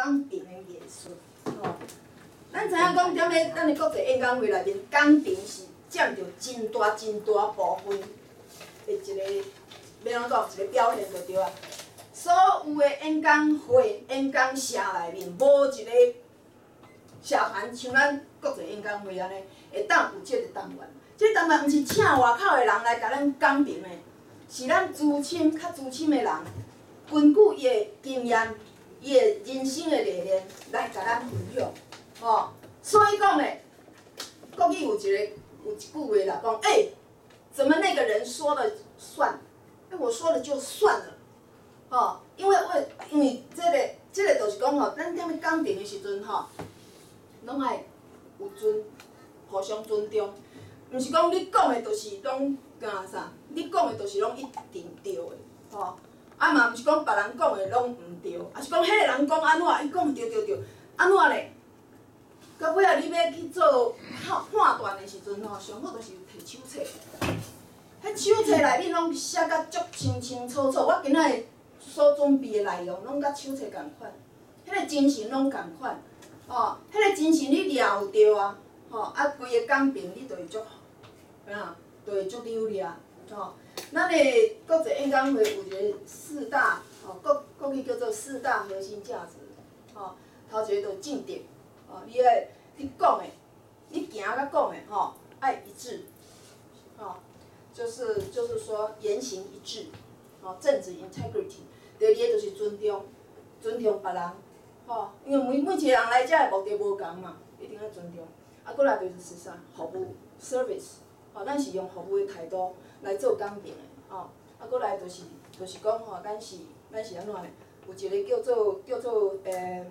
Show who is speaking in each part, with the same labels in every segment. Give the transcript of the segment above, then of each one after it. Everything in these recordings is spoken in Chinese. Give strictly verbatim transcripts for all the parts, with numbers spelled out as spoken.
Speaker 1: 钢瓶的艺术，吼。咱知影讲，踮咧咱的国际演讲会内面，钢瓶是占着真大真大部分的一个，要安怎一个表现就对啊。所有的演讲会、演讲社内面，无一个社团像咱国际演讲会安尼，会当有即个单元。即个单元毋是请外口的人来甲咱讲评的，是咱资深、较资深的人，根据伊的经验、伊的人生的历练来甲咱分享。哦，所以讲咧，国语有一个有一句话啦，讲哎、欸，怎么那个人说了算？哎、欸，我说了就算了。哦，因为为因为这个这个就是讲吼，咱踮咧讲评的时阵吼，拢爱有尊，互相尊重。毋是讲你讲的就是拢干啥？你讲的就是拢一定对的，吼。啊嘛，毋是讲别人讲的拢毋对，啊是讲迄个人讲安怎，伊讲对对对，安怎咧？到尾仔你要去做判断的时阵吼，上好就是摕手册。迄手册内面拢写甲足清清楚楚，我今仔所准备的内容拢甲手册共款，迄个精神拢共款，哦，迄个精神你抓有着啊，吼，啊规个讲评你就会足。啊，就会足流利啊！吼，咱的国际演讲会有一个四大，吼国国语叫做四大核心价值，吼，头一个就正直，吼，你爱你讲的，你行甲讲的，吼，爱一致，吼，就是就是说言行一致，吼，正直 integrity。第二个就是尊重，尊重别人，吼，因为每每一个人来遮的目的无共嘛，一定要尊重。啊，过来就是啥，服务 service。吼，咱是用服务的态度来做讲评的，吼，啊，搁来就是就是讲吼，咱是咱是安怎咧？有一个叫做叫做诶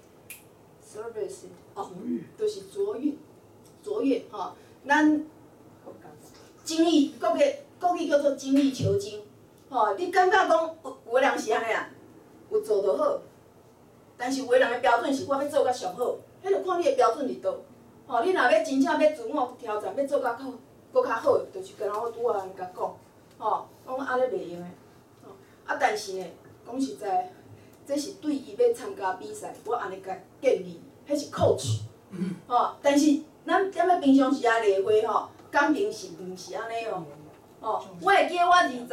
Speaker 1: service， 哦，就是卓越，卓越吼，咱精益国语国语叫做精益求精，吼，你感觉讲有有个人是安尼啊，有做就好，但是有个人的标准是我要做甲上好，迄就看你的标准伫倒，吼，你若要真正要自我挑战，要做甲好。搁较好，就是敢若我拄仔安尼甲讲，吼，讲安尼袂用的，吼，啊，但是呢，讲实在，这是对伊要参加比赛，我安尼甲建议，迄是 coach， 吼，但是咱踮咧平常时啊例会吼，讲评是毋是安尼哦，吼，我会记我二十，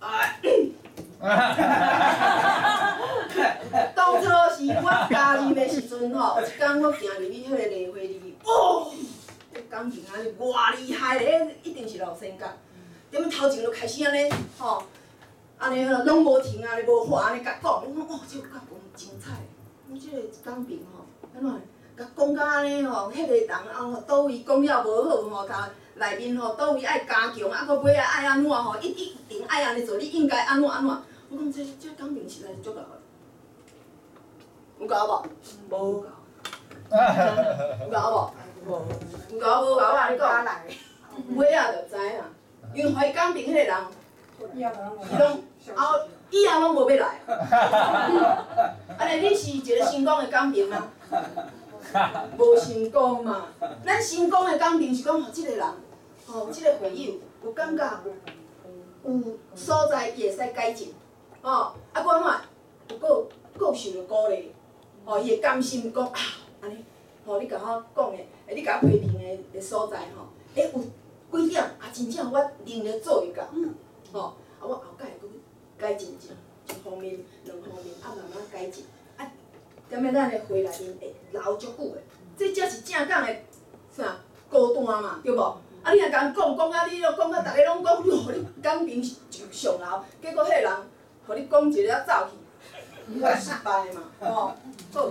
Speaker 1: 当初是我加入的时阵吼，一工我行入去迄个例会入去，哦。讲评安尼偌厉害咧，一定是老先讲。踮咧头前就开始安尼，吼，安尼拢无停啊，无话安尼甲讲，我讲哦，这个讲精彩。我即个讲评吼，安怎甲讲甲安尼吼，迄个人啊，倒位讲了无好吼，甲内面吼倒位爱加强，啊，搁尾仔爱安怎吼，一一定爱安尼做，你应该安怎安怎。我讲这这讲评实在是足够的。有够无？无够。有够无？无，毋甲我无甲我安尼讲，尾仔就知影，因为互伊讲评迄个人，伊拢后以后拢无要来。安尼你是一个成功的讲评吗？无成功嘛。咱成功的讲评是讲，互即个人，吼，即个会友有感觉，有所在伊会使改进，吼，啊，搁安怎，有够够受着鼓励，吼，伊会甘心讲啊，安尼。吼，你甲我讲的，诶，你甲我批评的的所在吼，诶，有几点啊？真正我能力做会到，吼，啊，我后摆会佫改进一一方面、两方面，啊，慢慢改进，啊，踮咧咱的会内面会留足久的，这才是正港的啥高端嘛，对无？啊，你若甲讲讲啊，你又讲啊，逐个拢讲，哟，你讲评就上流，结果迄个人，互你讲一个啊走去，你失败嘛，吼，好。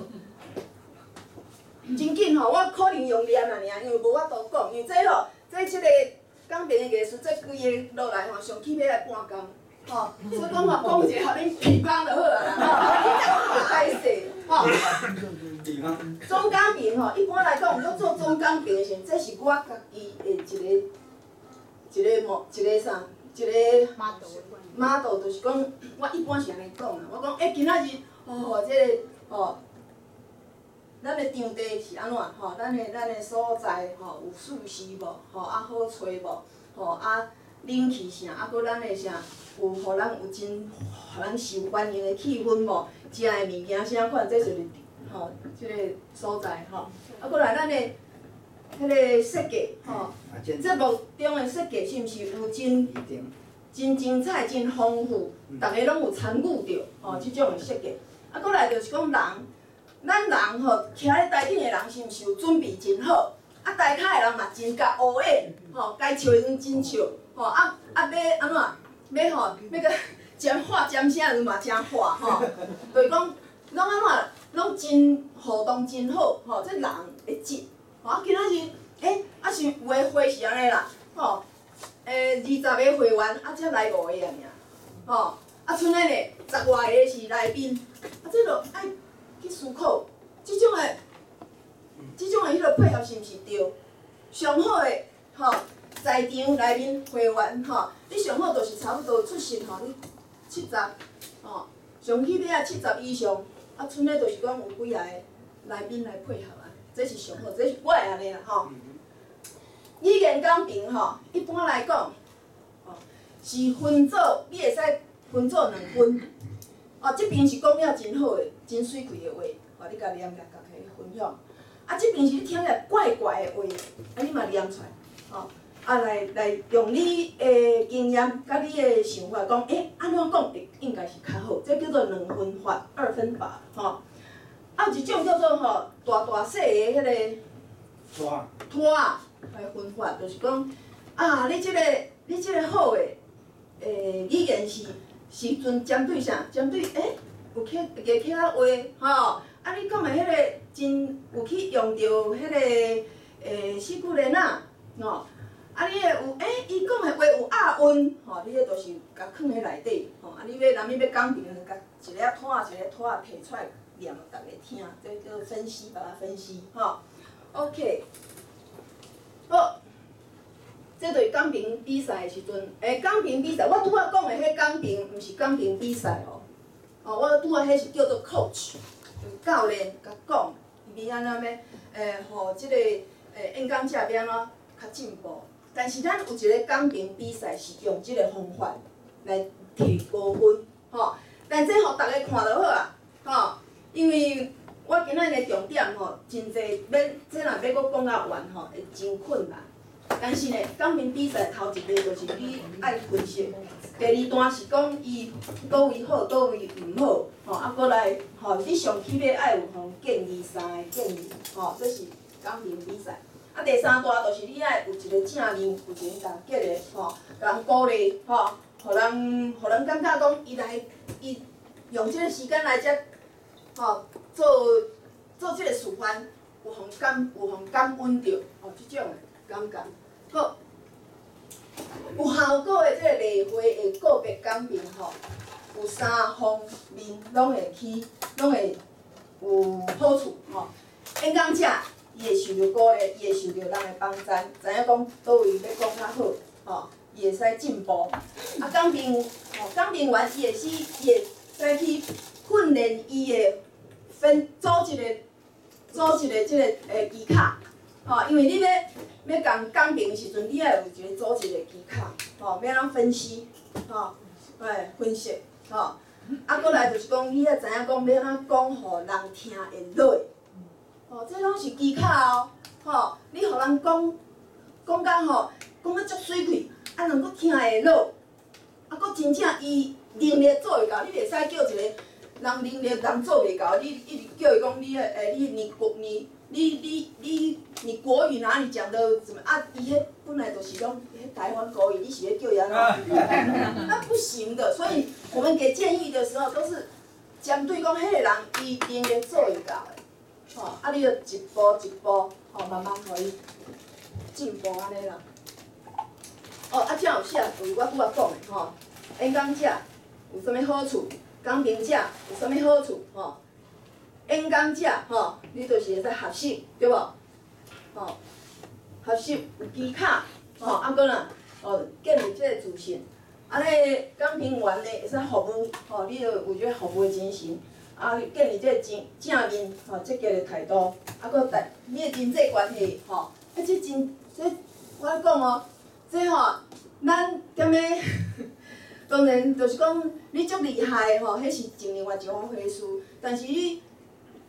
Speaker 1: 真紧吼，我可能用念啊尔，因为无法度讲，因为这吼，这即个讲评的艺术，这规个落来吼，上起码来半工，吼，所以讲吼，讲一个互恁皮芳就好啊啦，吼，你讲好歹势，吼。总讲评吼，一般来讲，我做总讲评的时候，这是我家己的一个一个模一个啥，一个 model，model 就是讲，我一般是安尼讲啦，我讲，诶，今仔日，哦，这个，哦。咱的场地是安怎吼？咱的咱的所在吼有舒适无？吼啊好找无？吼啊冷气啥？啊搁咱的啥有互咱有真互咱受欢迎的气氛无？食的物件啥款？这就是吼，即、这个所在吼，啊，过来咱的迄个设计吼，节目中的设计是毋是有真真精彩、真丰富，逐个拢有参与着吼，即种的设计。啊，过来就是讲人，咱人吼，徛咧台顶的人是毋是有准备真好？啊，台骹的人嘛真甲乌演吼，该笑的时阵真笑吼，啊啊要安怎？要吼要甲尖画尖声的时阵嘛真画吼，就是讲拢安怎？拢真互动真好吼，这人会接吼。啊，今仔日诶，啊是有诶会是安尼啦吼，诶二十个会员啊才来五个啊尔吼，啊剩诶咧十外个是来宾，啊这着爱去思考，即种诶。即种诶迄个配合是毋是对？上好诶吼，在场内面会员吼，你上好就是差不多出席吼，你七十吼，上起码七十以上，啊，剩诶就是讲有几个来宾来配合啊，这是上好，这是我会安尼啦吼。语言讲评吼，一般来讲，吼是分组，你会使分组两分，哦，即边是讲了真好诶，真水气诶话，吼，你家念来家己分享。啊，即边是你听起来怪怪的话，啊，你嘛念出来，吼，啊来来用你的经验甲你的想法讲，诶，安怎讲会应该是较好，这叫做两分法、二分法，吼。啊，有一种叫做吼大大细的迄个拖拖啊，来分法，就是讲啊，你即个你即个好的诶语言是时阵针对啥？针对诶，有客个客仔话，吼。啊，你讲的迄个真有去用到迄个诶四句连啊，吼，啊你个有诶，伊讲的话有押韵，吼，你迄著是甲放喺内底，吼，啊你要若要要讲评，甲一个拖一个拖摕出来念，逐个听，这叫分析，把它分析，吼 ，OK， 好，这就是讲评比赛的时阵，诶，讲评比赛，我拄仔讲的迄讲评，毋是讲评比赛哦，哦，我拄仔迄是叫做 coach。教练甲讲，伊要安怎要，诶，互即个诶演讲者要安怎较进步。但是咱有一个讲评比赛是用即个方法来摕高分，吼。但这互逐个看就好啊，吼。因为我今仔日重点吼，真济要，这若要搁讲到完吼，会真困难。但是呢，讲评比赛头一个就是你爱分析。第二段是讲伊倒位好，倒位毋好，吼，啊，搁来吼，你上起码爱有吼建议三个建议，吼，这是讲评比赛。啊，第三段就是你爱有一个正面，有一个积极的，吼，甲人鼓励，吼，互人，互人感觉讲伊来，伊用即个时间来遮，吼，做做即个示范，有互感，有互感恩着，吼，即种的感觉，好。有效果的即个例会的个别讲评吼，有三方面拢会去，拢会有好处吼。演讲者伊会受到鼓励，伊会受到人的帮赞，知影讲倒位要讲较好，吼，伊会使进步。啊，讲评吼，讲评员伊会使，伊会使去训练伊的分组一个组一个即个诶技巧，吼，因为你要。要讲讲评的时阵，你爱有一个组一个技巧，吼，要安怎分析，吼，哎，分析，吼，啊，搁来就是讲，你要知影讲要安怎讲，互人听会落，吼，这拢是技巧哦，吼，你互人讲，讲甲吼，讲啊足水气，啊，能够听会落，啊，搁真正伊能力做会到，你袂使叫一个人能力人做袂到，你一直叫伊讲你诶，你你国你。你你你你国语哪里讲的怎么啊？伊迄本来就是讲迄台湾国语，你是要叫伊安怎？那不行的。所以我们给建议的时候，都是针对讲迄个人伊能力做会到的，吼，啊，你着一步一步，吼，慢慢互伊进步安尼啦。哦，啊，这有写，就是我拄仔讲的吼，演讲者有啥物好处？讲评者有啥物好处？吼。演讲者吼，你就是会使学习，对无？吼，学习有技巧，吼，啊，搁若哦建立即个自信。啊，咧讲评员咧会使服务，吼，你着有即个服务的精神，啊，建立即个正正面吼积极的态度，啊，搁带你的人际关系，吼，啊，这真这我讲哦，这吼咱踮咧，当然就是讲你足厉害吼，迄是另外一回事，但是你。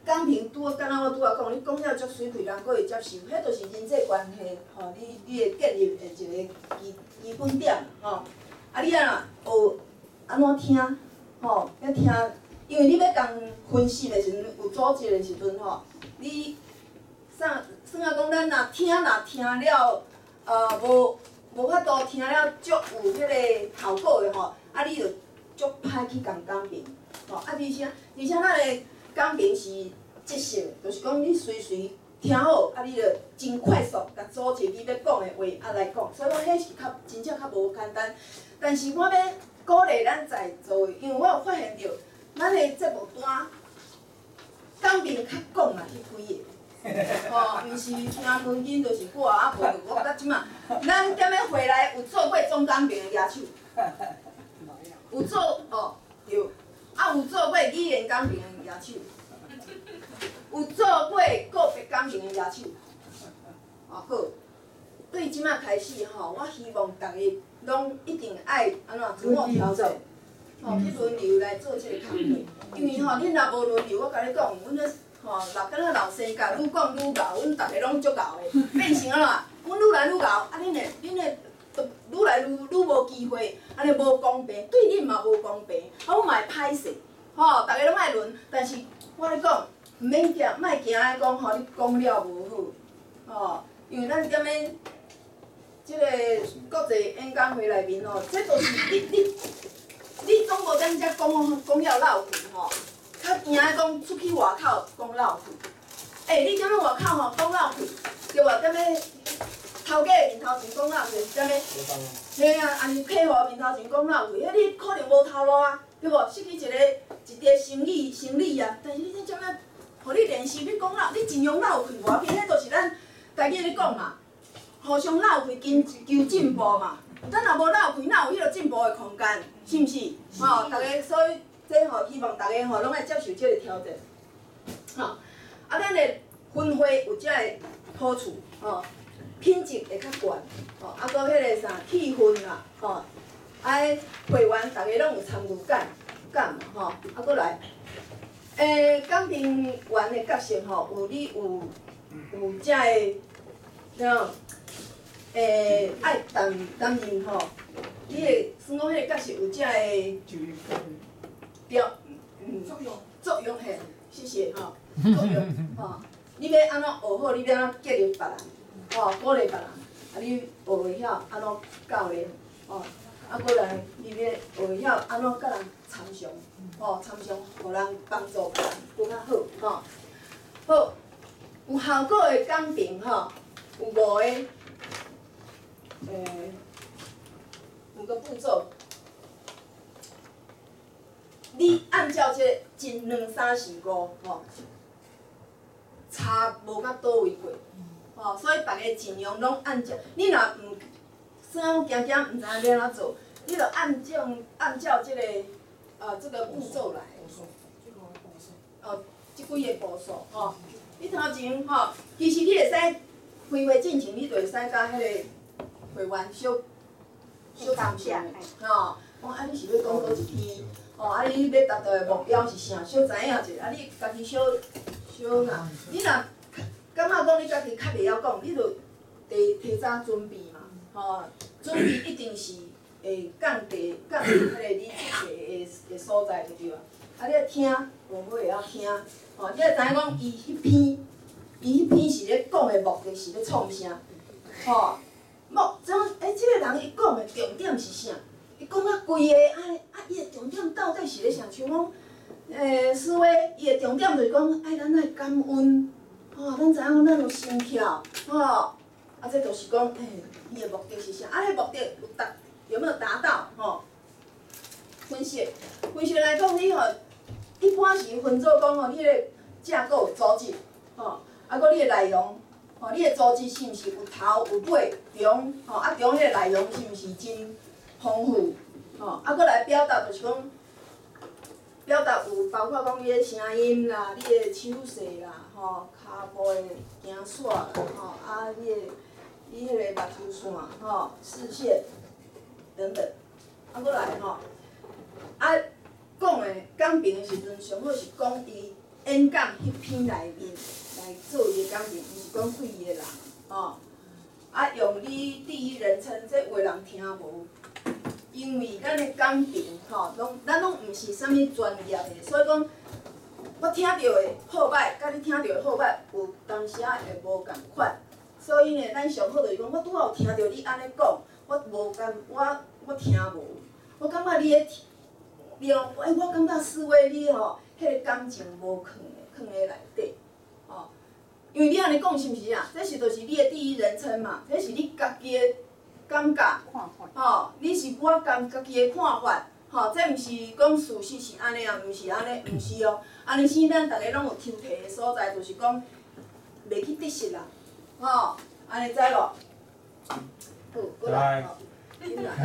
Speaker 1: 讲评拄啊，敢若我拄仔讲，你讲了足水气，人佫会接受，迄著是人际关系吼，你你会建立的一个基基本点吼。啊，你啊若学安怎听吼，要听，因为你要共分析的时阵，有组织的时阵吼，你啥算啊讲，咱若听若听了，呃无无法度听了足有迄个效果的吼，啊你著足歹去共讲评吼，啊而且而且咱的讲评是即兴，就是讲你随随听好，啊，你着真快速，甲组织你要讲的话啊来讲，所以讲迄是较真正较无简单。但是我要鼓励咱在座的，因为我有发现着，咱的节目单讲评较讲嘛，迄几个，吼，毋是听门紧就是我，啊无就我到即马，咱踮咧回来有做过总讲评的野手，有做哦，对，啊有做过语言讲评的野手。有做过个别讲评的野手，哦好。对即马开始吼，我希望大家拢一定爱安怎自我调整，吼去轮流来做即个工作。因为吼，恁若无轮流，我甲你讲，阮咧吼老敢若老生甲愈讲愈敖，阮逐个拢足敖的，变成安怎？阮愈来愈敖，啊恁的恁的愈来愈愈无机会，安尼无公平，对恁嘛无公平，啊我嘛会歹势，吼，逐个拢爱轮，但是我咧讲。毋免惊，莫惊爱讲吼，你讲了无好，吼，因为咱踮咧即个国际演讲会内面吼，这都是你你你总无踮遮讲讲了闹去吼，较惊爱讲出去外口讲闹去。诶、欸，你踮咧外口吼讲闹去，对无？踮咧头家面头前讲闹去，踮咧，嘿啊，安尼客户面头前讲闹去，迄你可能无头路啊，对无？失去一个一个生意生意啊，但是你踮咧。互你练习，你讲闹，你尽量闹去，无要紧，迄著是咱家己咧讲嘛，互相闹去，求求进步嘛。咱若无闹去，哪有迄个进步的空间？是毋是？吼，逐个所以，这吼希望逐个吼拢爱接受即个挑战。吼，啊，咱的分会有遮个好处，吼，品质会较悬，吼，啊，搁迄个啥气氛啦，吼，爱会员逐个拢有参与感感嘛，吼，啊，搁来。诶，讲评员的角色吼，有你有有遮个，怎诶爱担担任吼，你的算讲迄个角色有遮个表嗯作用作用嘿，谢谢吼，作用吼，你要安怎学好，你要安怎激励别人，吼鼓励别人，啊你学会晓安怎教练，吼。啊，过来，你要学会晓安怎甲人参详，吼，参详，互人帮助别人更较好，吼。好，有效果的讲评，吼，有五个，诶，五个步骤。你按照这一、两、三、四、五，吼，差无到倒位过，吼，所以大家尽量拢按照，你若毋。算讲惊惊，毋知影要安怎做，你着按照按照即、这个呃这个步骤来。哦，即几个步骤吼，你头前吼，其实你会使开会进前，你着会使甲迄个会员小小谈下，吼，讲啊你是要讲倒一篇，吼啊你要达到的目标是啥，小知影者，啊你家己小小若，你若感觉讲你家己较袂晓讲，你着提提早准备嘛。吼，准备一定是会降低降低迄个你出题的的所在，对对啊？啊，你要听，无好会晓听，吼，你要知影讲伊迄篇，伊迄篇是咧讲的目的是咧创啥，吼，目种诶，即个人伊讲的重点是啥？伊讲啊规个，啊啊，伊的重点到底是咧啥？像讲，诶，思维伊的重点就是讲，爱咱爱感恩，吼，咱知影咱有心跳，吼。啊，这就是讲，诶、欸，伊的目的是啥？啊，迄目的有达有没有达到？吼，分析，分析来讲，你吼一般是分做讲吼，你个架构组织，吼，啊，搁你的内容，吼，你的组织是毋是有头有尾中，吼，啊中迄个内容是毋是真丰富，吼，啊，搁来表达就是讲，表达有包括讲你的声音啦，你的手势啦，吼，骹步的行线啦，吼，啊，你的。你迄个目睭线吼、视线等等，啊，搁来吼，啊，讲诶讲评诶时阵，上好是讲伊演讲迄篇内面来做伊个讲评，毋是讲废伊个人，吼。啊，用你第一人称，这话人听无。因为咱的讲评吼，拢咱拢毋是啥物专业的，所以讲我听到的好歹，甲你听到的好歹有当时啊会无共款。所以呢，咱上好就是讲，我拄好听到你安尼讲，我无感，我我听无，我感觉你的了，哎，我感觉思维你吼，迄个感情无藏的，藏在内底，吼。因为你安尼讲是毋是啊？这是就是你的第一人称嘛，这是你家己的感觉，吼，你是我感家己的看法，吼，这毋是讲事实是安尼啊，毋是安尼，毋是哦。安尼生咱逐个拢有抽摕的所在，就是讲袂去得失啦，吼，安尼知无？好，过来，吼，进来。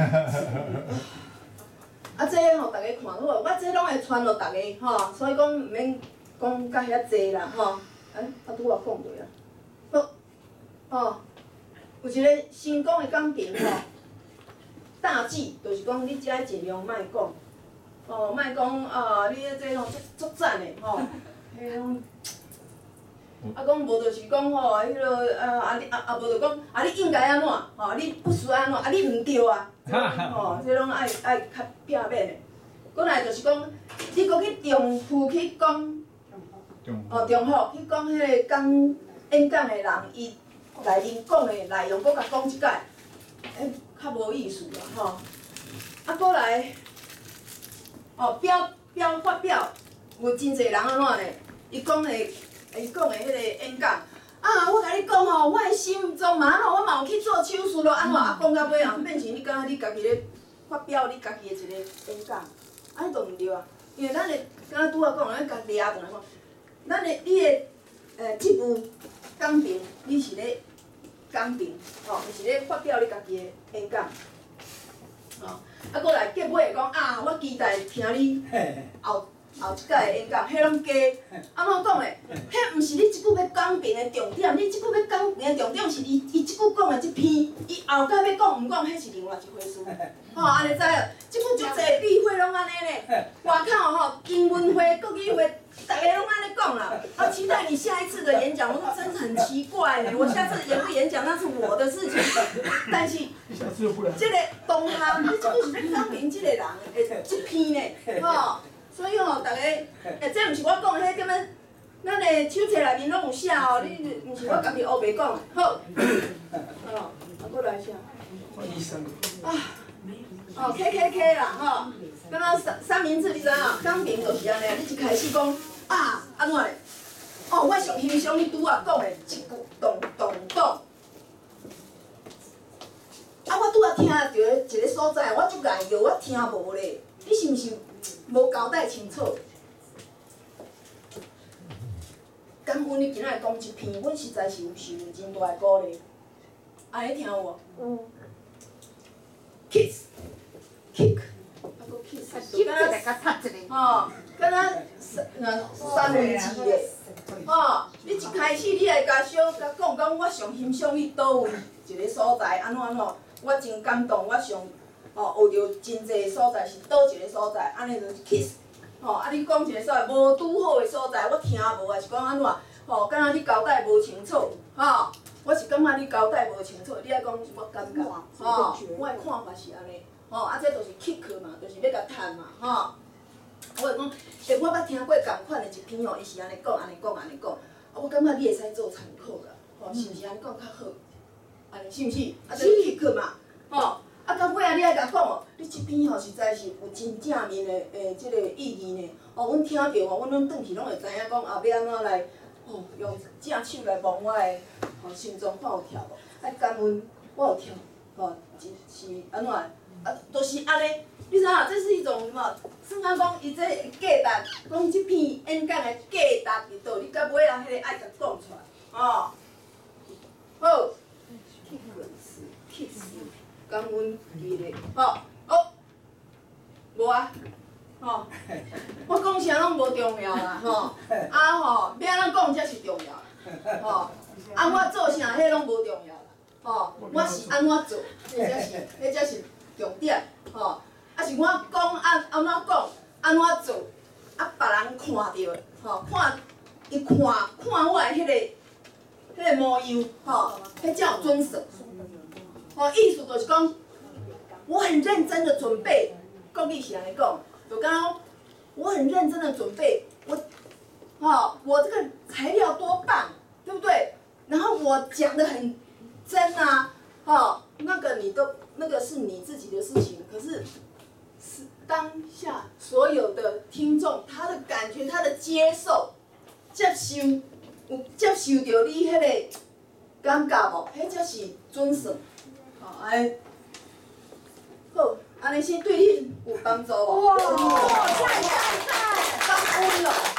Speaker 1: 啊，这吼，逐个看好，我这拢会传落逐个吼，所以讲毋免讲甲遐济啦，吼。哎，啊，拄啊讲落啊，好，吼，有一个成功的讲评吼，大忌就是讲你只爱尽量莫讲，哦，莫讲啊，你这种足足赞的吼，迄种，啊，讲无就是讲吼，迄落啊啊你啊啊无就讲啊你应该安怎，吼，你不输安怎，啊你毋对啊，吼，这拢爱爱较拼面的。过来就是讲，你搁去重复去讲。哦，重复去讲迄个讲演讲的人，伊内面讲的内容，搁甲讲一摆，诶，较无意思啦吼。啊，过来，哦，表表发表，有真侪人安怎呢？伊讲的，伊讲的迄个演讲，啊，我甲你讲吼，我的心中嘛吼，我嘛有去做手术咯，安怎啊？讲到尾啊，变成你感觉你家己咧发表你家己的一个演讲，安尼都毋对啊。因为咱的，敢若拄仔讲，咱家掠转来讲。咱的你的呃即部讲评，你是咧讲评，吼，毋是咧发表你家己的演讲，吼。啊，过来结尾讲啊，我期待听你后后一届的演讲，迄拢假，安怎讲咧？迄毋是你即句要讲评的重点，你即句要讲评的重点是伊伊即句讲的即篇，伊后盖要讲毋讲，迄是另外一回事。吼，安尼知了，即句足侪例会拢安尼咧，外口吼英文会、国语会。大家拢安尼讲啦，啊，期待你下一次的演讲。我说真的很奇怪呢，我下次演不演讲那是我的事情，但是这个同行，你这个是咧讲明这个人的这篇呢，吼，所以吼，大家，诶，这毋是我讲的，迄点仔，咱的手册内面拢有写哦，你毋是我家己黑白讲的，好，哦，啊，过来写，医生，啊，哦 ，K K K 啦，吼，敢若三三明治，你知影？讲评就是安尼，你一开始讲。啊，安怎嘞？哦，我上欣赏你拄仔讲的即句咚咚咚。啊，我拄仔听着一个所在，我足眼药，我听无咧。你是毋是无交代清楚？感恩你今仔讲一篇，阮实在是有受到真大的鼓励。安尼听有无？嗯。kiss kick， 啊搁 kiss， 就敢若吼，敢若。三三文治的，吼！你一开始你来甲小甲讲讲，我上欣赏你倒位一个所在，安怎安怎，我真感动，我上吼学着真济所在是倒一个所在，安尼就是 kiss， 吼！啊，你讲一个所在无拄好的所在，我听无，还是讲安怎，吼？敢若你交代无清楚，吼！我是感觉你交代无清楚，你爱讲我感觉，吼！我的看法是安尼，吼！啊，这就是 kick 嘛，就是要甲趁嘛，吼！我会讲，诶，我捌听过共款的一篇吼，伊是安尼讲，安尼讲，安尼讲，啊，我感觉你会使做参考啦，吼，是毋是安尼讲较好？安尼是毋是？啊，就是 kick 嘛，吼，啊，到尾啊，你爱甲讲哦，你即篇吼实在是有真正面的诶，即个意义呢。哦，阮听着吼，阮拢转去拢会知影讲后壁安怎来，哦，用正手来摸我的吼心脏看有跳无？啊，感恩我有跳，吼，是是安怎？啊，就是安尼。你知影？这是一种什么？算啊讲，伊这价值，讲即篇演讲的价值伫倒？你到尾啊，迄个爱甲讲出来，哦。好 ，kiss，kiss， 感恩伊咧，吼，好，无啊，吼，我讲啥拢无重要啦，吼，啊吼，要安怎讲才是重要啦，吼，啊我做啥，迄拢无重要啦，吼，我是安怎做，迄才是，迄才是重点，吼。啊是我讲安安怎讲，安怎做，啊别人看到，吼看伊看看我的迄、那个、迄、个模样，吼，迄才有准算。吼，意思就是讲，我很认真的准备，国语是安尼讲，就讲我很认真的准备，我，吼，我这个材料多棒，对不对？然后我讲的很真啊，吼，那个你都那个是你自己的事情，可是。是当下所有的听众，他的感觉，他的接受、接受，有接受到你迄个感觉无？迄才是准算。吼，安，好，安尼先对你有帮助无？
Speaker 2: 哇，赞赞赞！
Speaker 1: 感恩咯。